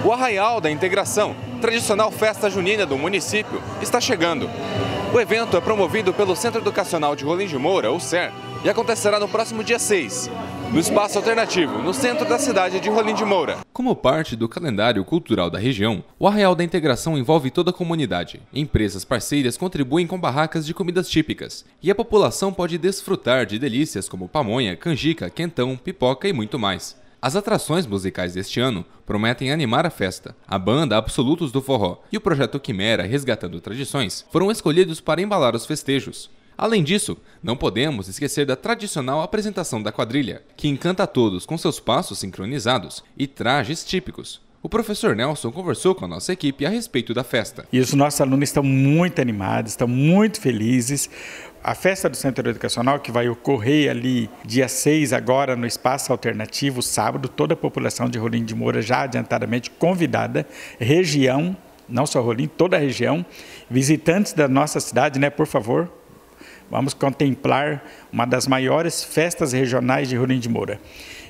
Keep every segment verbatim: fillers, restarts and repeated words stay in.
O Arraial da Integração, tradicional festa junina do município, está chegando. O evento é promovido pelo Centro Educacional de Rolim de Moura, o C E R, e acontecerá no próximo dia seis, no Espaço Alternativo, no centro da cidade de Rolim de Moura. Como parte do calendário cultural da região, o Arraial da Integração envolve toda a comunidade. Empresas parceiras contribuem com barracas de comidas típicas, e a população pode desfrutar de delícias como pamonha, canjica, quentão, pipoca e muito mais. As atrações musicais deste ano prometem animar a festa. A banda Absolutos do Forró e o projeto Quimera Resgatando Tradições foram escolhidos para embalar os festejos. Além disso, não podemos esquecer da tradicional apresentação da quadrilha, que encanta a todos com seus passos sincronizados e trajes típicos. O professor Nelson conversou com a nossa equipe a respeito da festa. E os nossos alunos estão muito animados, estão muito felizes. A festa do Centro Educacional, que vai ocorrer ali dia seis, agora no Espaço Alternativo, sábado, toda a população de Rolim de Moura já adiantadamente convidada, região, não só Rolim, toda a região, visitantes da nossa cidade, né, por favor, vamos contemplar uma das maiores festas regionais de Rolim de Moura.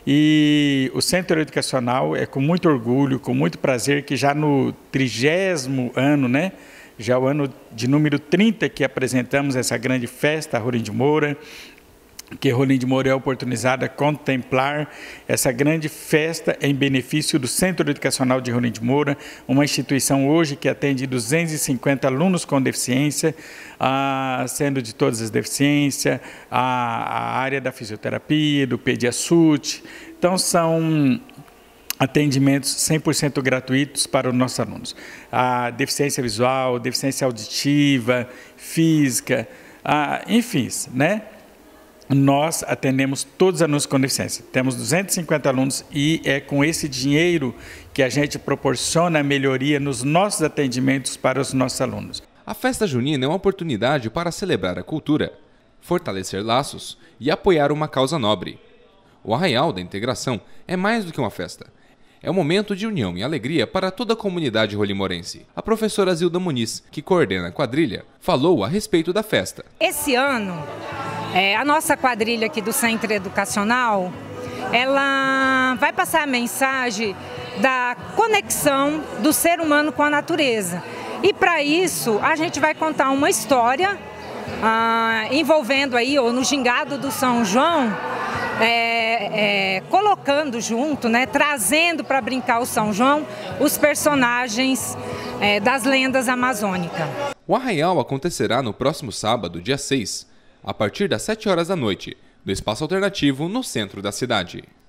E o Centro Educacional é com muito orgulho, com muito prazer, que já no trigésimo ano, né, já o ano de número trinta que apresentamos essa grande festa, a Rolim de Moura, que Rolim de Moura é oportunizada a contemplar essa grande festa em benefício do Centro Educacional de Rolim de Moura, uma instituição hoje que atende duzentos e cinquenta alunos com deficiência, ah, sendo de todas as deficiências, a, a área da fisioterapia, do Pediassute. Então são atendimentos cem por cento gratuitos para os nossos alunos. A deficiência visual, deficiência auditiva, física, ah, enfim, né? Nós atendemos todos os alunos com deficiência. Temos duzentos e cinquenta alunos e é com esse dinheiro que a gente proporciona a melhoria nos nossos atendimentos para os nossos alunos. A festa junina é uma oportunidade para celebrar a cultura, fortalecer laços e apoiar uma causa nobre. O Arraial da Integração é mais do que uma festa. É um momento de união e alegria para toda a comunidade rolimorense. A professora Zilda Muniz, que coordena a quadrilha, falou a respeito da festa. Esse ano, é, a nossa quadrilha aqui do Centro Educacional, ela vai passar a mensagem da conexão do ser humano com a natureza. E para isso, a gente vai contar uma história ah, envolvendo aí, ou no gingado do São João, É, é, colocando junto, né, trazendo para brincar o São João, os personagens é, das lendas amazônicas. O Arraial acontecerá no próximo sábado, dia seis, a partir das sete horas da noite, no Espaço Alternativo, no centro da cidade.